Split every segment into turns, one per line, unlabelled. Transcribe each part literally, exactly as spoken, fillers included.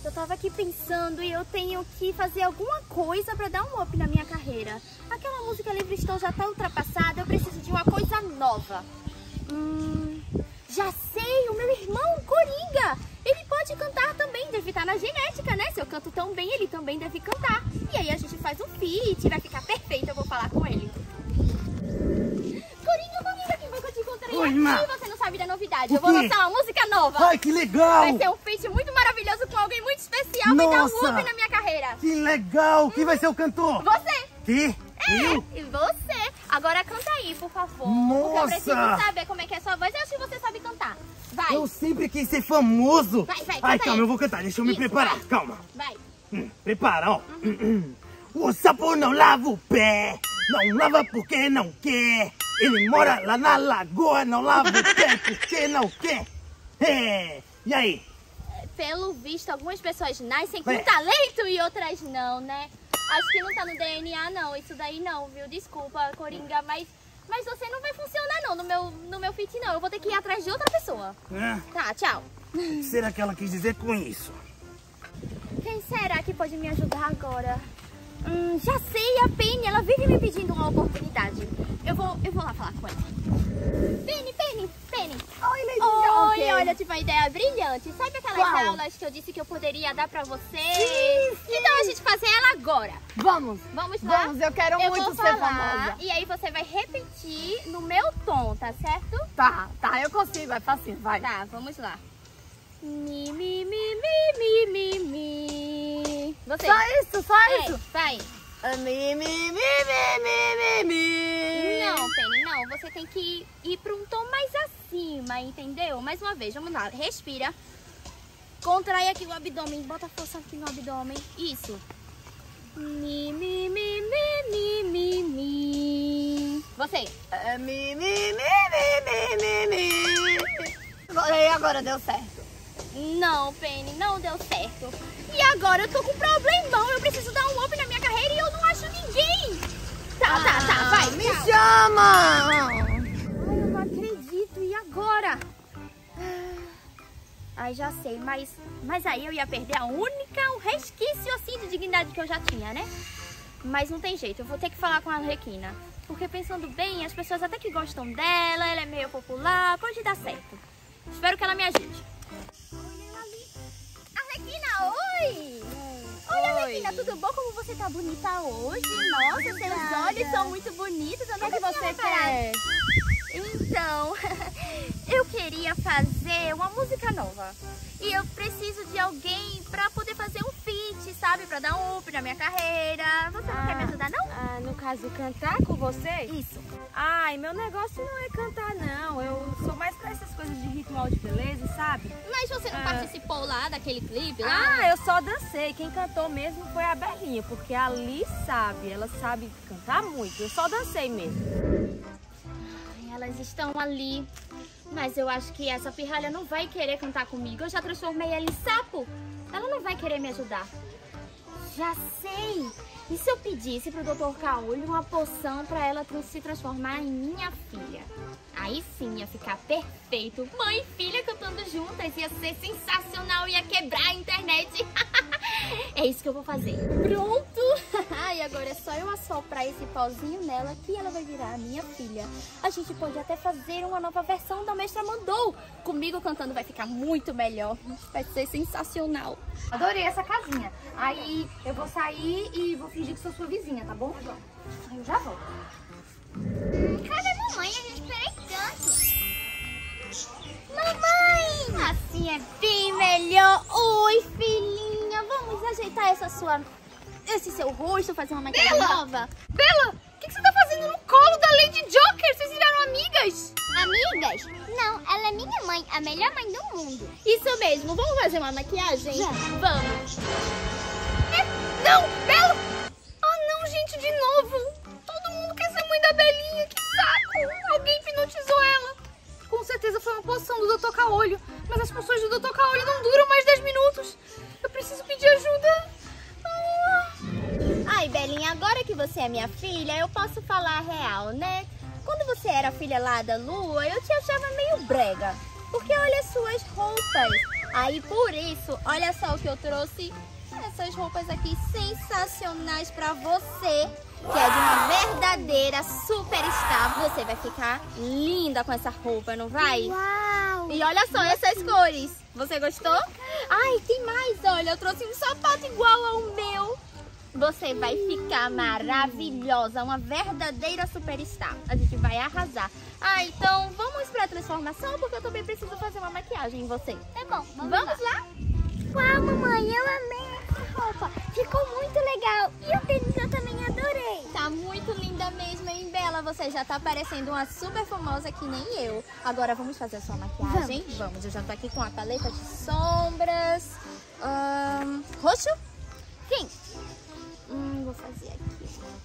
eu tava aqui pensando e eu tenho que fazer alguma coisa pra dar um up na minha carreira. Aquela música Livre Estou já tá ultrapassada, eu preciso de uma coisa nova. Hum, já sei, o meu irmão Coringa, ele pode cantar também, deve estar na genética, né? Se eu canto tão bem, ele também deve cantar. E aí a gente faz um feat, vai ficar perfeito, eu vou falar com ele. Coringa, Coringa, que bom que eu te encontrei
Oi,
aqui.
Ma.
Você não sabe da novidade, eu vou lançar uma música nova.
Ai, que legal!
Vai ser um feat muito maravilhoso com alguém muito especial, vai dar um
Nossa.
up na minha carreira.
Que legal! Quem vai ser o cantor?
Você!
Que?
É,
Eu?
e você. Agora canta aí, por favor.
Nossa.
Porque eu preciso saber como é que é a sua voz. Eu acho que você sabe cantar. Vai.
Eu sempre quis ser famoso.
Vai, vai,
Ai,
canta
calma,
aí.
eu vou cantar. Deixa eu me
Isso,
preparar.
vai.
Calma.
Vai.
Hum, prepara, ó. Uhum. O sapo não lava o pé. Não lava porque não quer. Ele mora lá na lagoa. Não lava o pé porque não quer. É. E aí?
Pelo visto, algumas pessoas nascem com
É.
talento e outras não, né? Acho que não tá no D N A, não. Isso daí não, viu? Desculpa, Coringa, mas... Mas você não vai funcionar, não, no meu, no meu feat, não. Eu vou ter que ir atrás de outra pessoa.
É.
Tá, tchau.
O que será que ela quis dizer com isso?
Quem será que pode me ajudar agora? Hum, já sei, a Penny, ela vive me pedindo uma oportunidade. Eu vou, eu vou lá falar com ela. Penny, Penny, Penny.
Oi, Lady
Oi,
Joker.
olha, eu tive uma ideia brilhante. Sabe aquelas
Qual?
aulas que eu disse que eu poderia dar pra você?
Sim, sim.
Então a gente fazer ela agora.
Vamos.
Vamos lá?
Vamos, eu quero
eu
muito
vou
ser
falar,
famosa.
e aí você vai repetir no meu tom, tá certo?
Tá, tá, eu consigo, é facinho, vai.
Tá, vamos lá. Mi, mi, mi, mi, mi, mi, mi. Você.
Só isso, só
É,
isso.
vai.
Ah, Mi, mi, mi, mi, mi, mi, mi.
Não, Penny, não. Você tem que ir para um tom mais acima, entendeu? Mais uma vez, vamos lá. Respira. Contrai aqui o abdômen. Bota força aqui no abdômen. Isso. Mi, mi, mi, mi, mi, mi, mi. Você.
Ah, Mi, mi, mi, mi, mi, mi, mi. Agora aí, agora deu certo.
Não, Penny, não deu certo. E agora eu tô com um problemão. Eu preciso dar um up na minha carreira e eu não acho ninguém. Tá, tá, tá. Vai,
Me
tchau.
chama!
Ai, eu não acredito. E agora? Ai, já sei, mas, mas aí eu ia perder a única, um resquício assim de dignidade que eu já tinha, né? Mas não tem jeito, eu vou ter que falar com a Arlequina. Porque pensando bem, as pessoas até que gostam dela, ela é meio popular, pode dar certo. Espero que ela me ajude. Arlequina, oi! Oi, Arlequina, tudo bom? Como você tá bonita hoje? Nossa, seus olhos são muito bonitos. Eu
O que,
nunca
que
tinha
você
reparado.
quer?
Então, eu queria fazer uma música nova. E eu preciso de alguém pra poder fazer um feat, sabe? Pra dar um up na minha carreira. Você não quer me ajudar, não?
Ah, no caso, cantar com você?
Isso.
Ai, meu negócio não é cantar, não. Eu sou mais pra essas coisas de ritual de beleza, sabe?
Mas você não
Ah.
participou lá daquele clipe lá?
Ah, eu só dancei. Quem cantou mesmo foi a Belinha, porque a Ali sabe, ela sabe cantar muito. Eu só dancei mesmo.
Ai, elas estão ali. Mas eu acho que essa pirralha não vai querer cantar comigo. Eu já transformei ela em sapo. Ela não vai querer me ajudar. Já sei. E se eu pedisse pro doutor Caolho uma poção pra ela trans- se transformar em minha filha? Aí sim ia ficar perfeito. Mãe e filha cantando juntas. Ia ser sensacional. Ia quebrar a internet. É isso que eu vou fazer. Pronto. E agora é só eu assoprar esse pozinho nela que ela vai virar a minha filha. A gente pode até fazer uma nova versão da Mestra Mandou. Comigo cantando vai ficar muito melhor. Vai ser sensacional.
Adorei essa casinha. Aí eu vou sair e vou fingir que sou sua vizinha, tá bom? Eu já volto.
Cadê mamãe? Eu já esperei tanto. Mamãe! Assim é bem melhor. Oi, filhinha. Vamos ajeitar essa sua... esse seu rosto, fazer uma maquiagem
Bela!
nova.
Bela, o que, que você tá fazendo no colo da Lady Joker? Vocês viraram amigas?
Amigas? Não, ela é minha mãe, a melhor mãe do mundo. Isso mesmo. Vamos fazer uma maquiagem? Já. Vamos.
É, não, Bela! Ah, não, gente, de novo. Todo mundo quer ser mãe da Belinha, que saco. Alguém hipnotizou ela. Com certeza foi uma poção do doutor Caolho. Mas as poções do doutor Caolho não duram mais dez minutos. Eu preciso pedir ajuda. Ah.
Ai, Belinha, agora que você é minha filha, eu posso falar a real, né? Quando você era filha lá da Lua, eu te achava meio brega. Porque olha as suas roupas.
Aí por isso, olha só o que eu trouxe. Essas roupas aqui sensacionais pra você, que é de uma verdadeira superstar. Você vai ficar linda com essa roupa, não vai?
Uau!
E olha só essas cores. Você gostou? Ai, tem mais, olha, eu trouxe um sapato igual ao meu. Você vai ficar maravilhosa, uma verdadeira superstar. A gente vai arrasar. Ah, então vamos pra transformação, porque eu também preciso fazer uma maquiagem em você.
Tá bom, vamos,
Vamos
lá.
lá?
Uau, mamãe, eu amei essa roupa. Ficou muito legal. E o tênis eu também adorei.
Tá muito linda mesmo, hein, Bela? Você já tá parecendo uma super famosa que nem eu. Agora vamos fazer a sua maquiagem? Vamos. vamos. Eu já tô aqui com a paleta de sombras. Ahn, roxo? Sim. Hum, vou fazer aqui.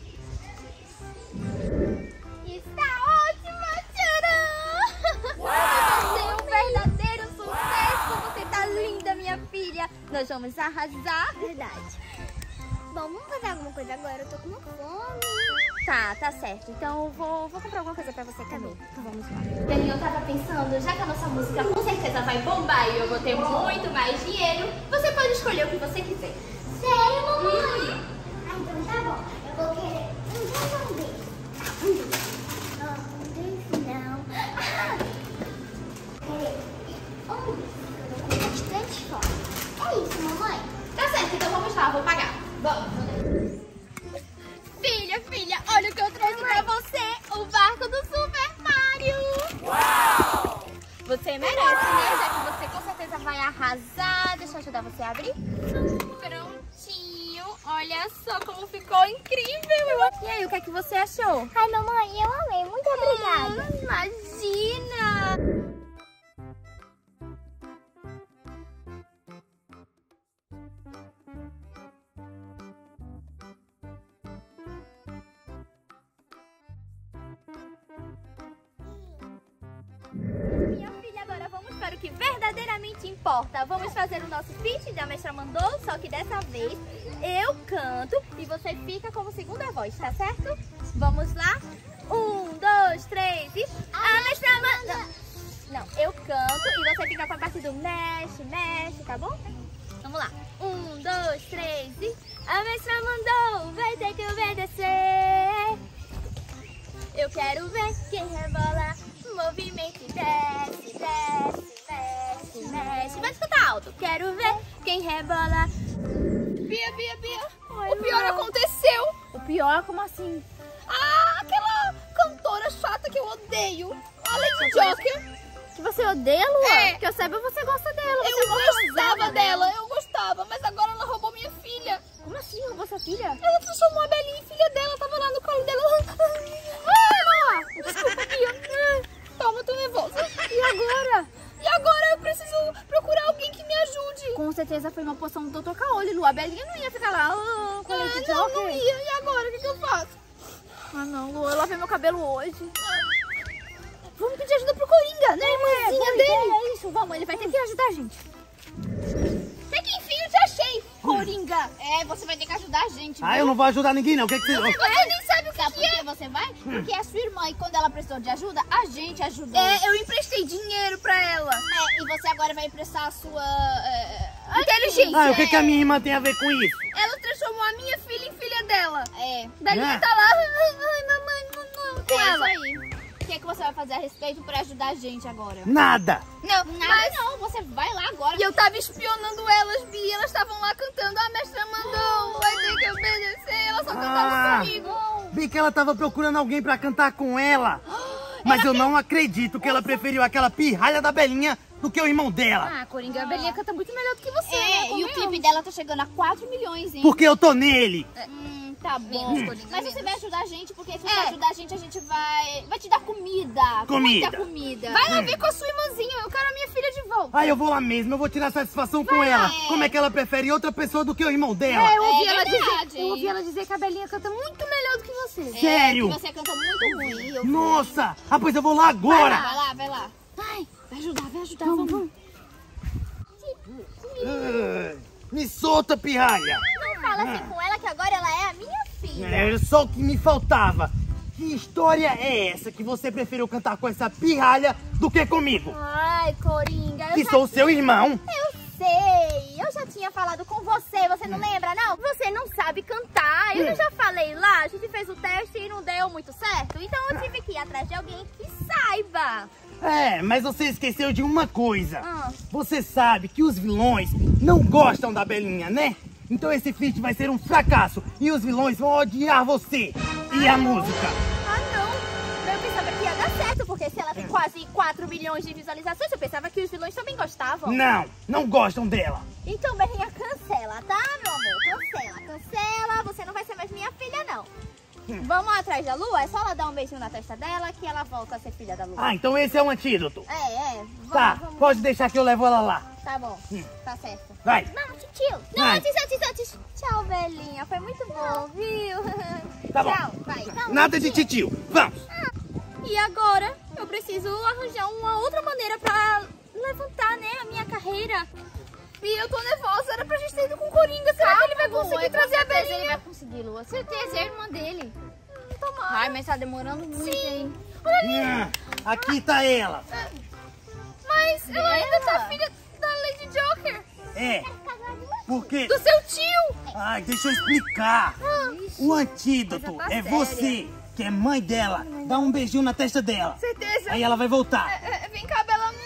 Está ótima, tcharam! Você é um verdadeiro sucesso. Você tá linda, minha filha. Nós vamos arrasar.
Verdade. Bom, vamos fazer alguma coisa agora. Eu tô com uma fome.
Tá, tá certo. Então eu vou, vou comprar alguma coisa pra você comer. Então vamos lá. Bem, eu tava pensando, já que a nossa música com certeza vai bombar e eu vou ter muito mais dinheiro, você pode escolher o que você quiser.
Sério, mamãe? Ah, então tá bom. Eu vou querer um bombom desse. Ah, um desse. Ah, um desse não. Ah! Querer um desse. Eu vou com bastante fome. É isso, mamãe.
Tá certo, então vamos lá, vou pagar. Vamos. Filha, filha, olha o que eu trouxe pra você, o barco do Super Mario. Uau! Você merece, né? Já que você com certeza vai arrasar. Deixa eu ajudar você a abrir. Prontinho. Olha só como ficou incrível. E aí, o que é que você achou?
Ai, mamãe, eu amei. Muito obrigada.
Hum, imagina! Minha filha, agora vamos para o que verdadeiramente importa. Vamos fazer o nosso feat de A Mestra Mandou, só que dessa vez eu canto e você fica como segunda voz, tá certo? Vamos lá? Um, dois, três e... A Mestra Mandou! Não, eu canto e você fica com a parte do mexe, mexe, tá bom? Vamos lá. Um, dois, três e... A Mestra Mandou, vai ter que obedecer. Eu quero ver quem rebola, movimento e desce, desce, desce, mexe. Vai escutar alto. Quero ver quem rebola.
Bia, Bia, Bia.
Oi,
O pior
irmão.
aconteceu.
O pior, como assim?
Ah, aquela cantora chata que eu odeio. A Lady Joker.
Que você odeia, Lua?
É.
Que eu saiba, você gosta dela.
Eu
Você
gostava dela, eu gostava. Mas agora ela roubou minha filha.
Como assim? Roubou sua filha?
Ela transformou a Belinha em filha dela. Tava lá no colo dela.
Ah, Lua! Desculpa, Bia.
Toma, tô nervosa.
E agora?
E agora eu preciso procurar alguém que me ajude.
Com certeza foi uma poção do doutor Caolho, Lua. A Belinha não ia ficar lá ah, com a
Ah,
Lady
não,
Joker.
não ia. E agora, o que, que eu faço?
Ah, não, Lua. Eu lavei meu cabelo hoje.
Vamos pedir ajuda pro Coringa, né, irmãzinha
é,
dele?
É isso, vamos. Ele vai ter que ajudar a gente.
Até que enfim eu te achei, Coringa. É, você vai ter que ajudar a gente,
Ah, eu não vou ajudar ninguém, não. O que, que você...
Você nem sabe o que,
Sabe
que
por
é.
que você vai? Porque a sua irmã, e quando ela precisou de ajuda, a gente ajudou.
É, eu emprestei dinheiro pra ela.
É, e você agora vai emprestar a sua... É,
Inteligência.
Ah, o que, que a minha irmã tem a ver com isso?
Ela transformou a minha filha em filha dela.
é,
Belinha
É.
tá lá. Ai, mamãe, não, não. Com
é
ela.
isso aí. O que, é que você vai fazer a respeito pra ajudar a gente agora?
Nada.
Não,
Nada
mas...
não, você vai lá agora.
E eu tava espionando elas, Bi. Elas estavam lá cantando. A mestra mandou. Vai ter que obedecer. Ela só cantava
Ah.
comigo.
Vi que ela tava procurando alguém pra cantar com ela. Mas eu não acredito que ela preferiu aquela pirralha da Belinha do que o irmão dela.
Ah, Coringa, a Belinha canta muito melhor do que você,
É,
né?
e o
Convenhamos.
clipe dela tá chegando a quatro milhões, hein?
Porque eu tô nele.
Hum, tá bom.
Menos, Coringa,
Mas você
menos.
vai ajudar a gente, porque se você
É.
ajudar a gente, a gente vai... Vai te dar comida.
Comida.
Muita comida.
Vai lá ver com a sua irmãzinha. Eu quero a minha filha de volta.
Ah, eu vou lá mesmo, eu vou tirar satisfação com ela. Como é que ela prefere outra pessoa do que o irmão dela?
É, eu ouvi,
É
ela
verdade.
dizer, eu ouvi ela dizer que a Belinha canta muito melhor do que você.
Sério?
É, que você canta muito ruim. Eu
Nossa! Ah, pois eu vou lá agora.
Vai lá, vai lá.
Vai,
Vai ajudar, vai ajudar.
vamos, vamos.
Ah, me solta, pirralha.
Não fala assim com ela que agora ela é a minha filha.
É só o que me faltava. Que história é essa que você preferiu cantar com essa pirralha do que comigo?
Ai, Coringa, eu
Que
já...
sou seu irmão.
Eu sei! Eu já tinha falado com você, você não lembra, não? Você não sabe cantar. Eu já falei lá, a gente fez o teste e não deu muito certo. Então eu tive que ir atrás de alguém que saiba.
É, mas você esqueceu de uma coisa.
Ah.
Você sabe que os vilões não gostam da Belinha, né? Então esse feat vai ser um fracasso e os vilões vão odiar você e a música.
Ah, não! Eu pensava que ia dar certo, porque se ela tem quase quatro milhões de visualizações, eu pensava que os vilões também gostavam.
Não, não gostam dela.
Então, Belinha, cancela, tá, meu amor? Cancela, cancela. Você não vai ser mais minha filha, não. Hum. Vamos atrás da Lua? É só ela dar um beijinho na testa dela que ela volta a ser filha da Lua.
Ah, então esse é um antídoto.
É, é. Vamos,
Tá,
vamos.
pode deixar que eu levo ela lá.
Tá bom,
Hum.
tá certo.
Vai.
Não, tio. Não,
Vai.
antes, antes, antes. Tchau, Belinha. Foi muito bom, viu?
Tá bom.
Tchau, vai. Não,
Nada de titio. Vamos.
E agora eu preciso arranjar uma outra maneira pra levantar, né, a minha carreira. E eu tô nervosa, era pra gente ter ido com o Coringa. Será que ele vai conseguir trazer a Belinha?
Ele vai conseguir, Lua. Certeza, é a irmã dele.
Hum, tomara.
Ai, mas tá demorando muito, hein?
Hum, aqui tá ela.
Mas ela ainda tá filha da Lady Joker.
É. Por quê?
Do seu tio.
Ai, deixa eu explicar. O antídoto
Coisa tá
é
séria.
você, que é mãe dela. Dá um beijinho na testa dela.
Certeza.
Aí ela vai voltar.
É, é, vem cá, Bela.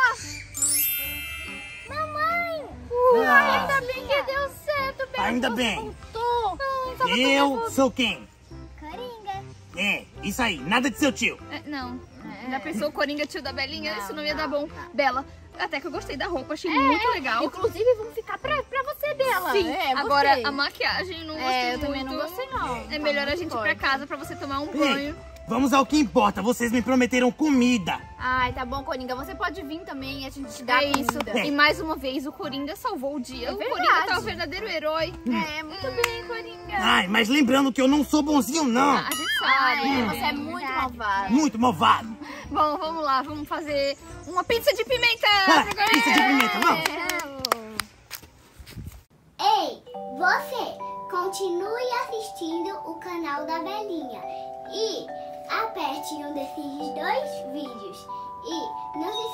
Mamãe.
Ah,
Ainda bem que deu certo, Bela.
ainda bem.
Voltou. Ai, tava tão
Eu
nervosa.
sou quem?
Coringa.
É, isso aí. Nada de seu tio.
É, não. Já pensou o Coringa tio da Belinha? Isso não ia dar bom. Bela, até que eu gostei da roupa, achei muito legal.
Inclusive, vamos ficar pra, pra você, Bela.
Sim,
É,
agora
gostei.
a maquiagem não gostei
É, eu
muito.
também não gostei, não.
É
Tá
melhor a
muito
gente ir pra
forte.
casa pra você tomar um
Ei,
banho.
vamos ao que importa. Vocês me prometeram comida.
Ai, tá bom, Coringa. Você pode vir também e a gente te dá
É isso.
comida.
É.
E mais uma vez, o Coringa salvou o dia.
É
o
verdade.
Coringa tá o verdadeiro herói.
É, muito bem, Coringa.
Ai, mas lembrando que eu não sou bonzinho, não.
A gente
Ah,
sabe.
é,
né?
você é muito malvado.
Muito malvado.
Bom, vamos lá. Vamos fazer uma pizza de pimenta.
Ah,
pro Coringa.
pizza de pimenta, vamos.
Ei, você, continue assistindo o canal da Belinha e aperte um desses dois vídeos. E não se